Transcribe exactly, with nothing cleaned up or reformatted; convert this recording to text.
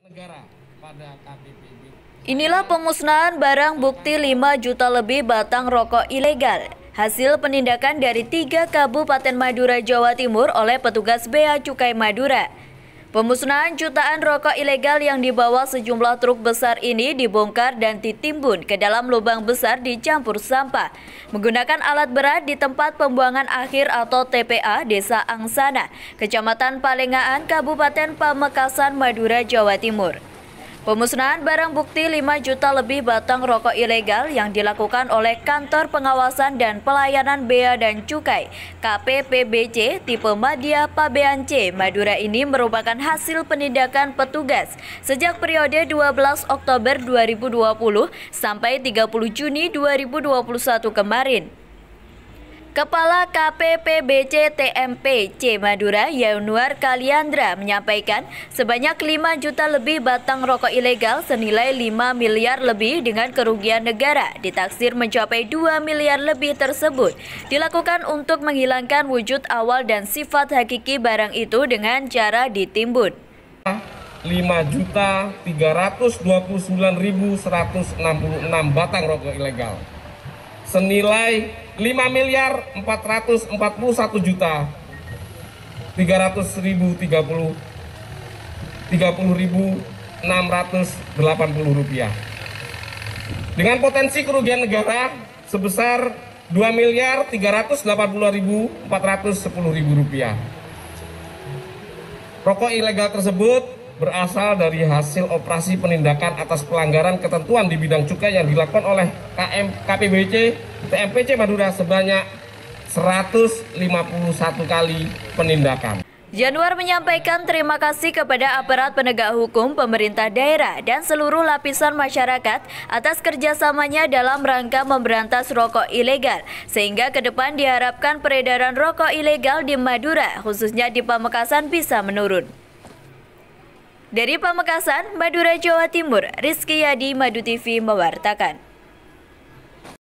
negara pada K P P B. Inilah pemusnahan barang bukti lima juta lebih batang rokok ilegal. Hasil penindakan dari tiga Kabupaten Madura, Jawa Timur oleh petugas Bea Cukai Madura. Pemusnahan jutaan rokok ilegal yang dibawa sejumlah truk besar ini dibongkar dan ditimbun ke dalam lubang besar dicampur sampah menggunakan alat berat di tempat pembuangan akhir atau T P A Desa Angsana, Kecamatan Palengaan, Kabupaten Pamekasan, Madura, Jawa Timur. Pemusnahan barang bukti lima juta lebih batang rokok ilegal yang dilakukan oleh Kantor Pengawasan dan Pelayanan Bea dan Cukai K P P B C tipe Madya Pabean C Madura ini merupakan hasil penindakan petugas sejak periode dua belas Oktober dua ribu dua puluh sampai tiga puluh Juni dua ribu dua puluh satu kemarin. Kepala K P P B C T M P C Madura, Yanuar Kaliandra, menyampaikan sebanyak lima juta lebih batang rokok ilegal senilai lima miliar lebih dengan kerugian negara ditaksir mencapai dua miliar lebih tersebut dilakukan untuk menghilangkan wujud awal dan sifat hakiki barang itu dengan cara ditimbun. lima juta tiga ratus dua puluh sembilan ribu seratus enam puluh enam batang rokok ilegal senilai lima miliar empat ratus empat puluh satu juta tiga ratus ribu tiga puluh ribu enam ratus delapan puluh rupiah dengan potensi kerugian negara sebesar dua miliar tiga ratus delapan puluh ribu empat ratus sepuluh ribu rupiah. Rokok ilegal tersebut berasal dari hasil operasi penindakan atas pelanggaran ketentuan di bidang cukai yang dilakukan oleh K M K P B C T M P C Madura sebanyak seratus lima puluh satu kali penindakan. Yanuar menyampaikan terima kasih kepada aparat penegak hukum, pemerintah daerah, dan seluruh lapisan masyarakat atas kerjasamanya dalam rangka memberantas rokok ilegal, sehingga ke depan diharapkan peredaran rokok ilegal di Madura, khususnya di Pamekasan, bisa menurun. Dari Pamekasan, Madura, Jawa Timur, Rizky Yadi, Madu T V mewartakan.